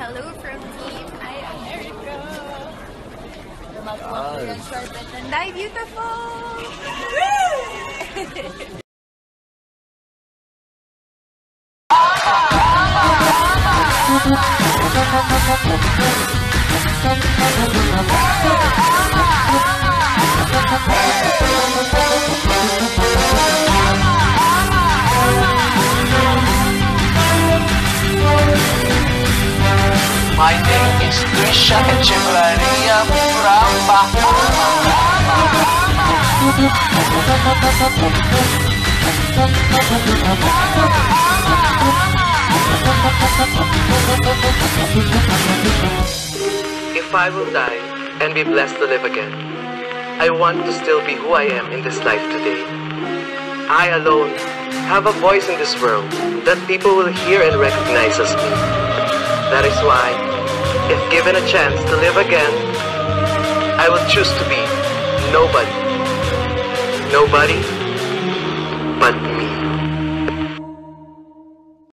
Hello from Team America. Magwapo yung short at nanday. Beautiful! My name is Trisha Echeverria from If I will die and be blessed to live again, I want to still be who I am in this life today. I alone have a voice in this world that people will hear and recognize as me. That is why, if given a chance to live again, I will choose to be nobody. Nobody but me.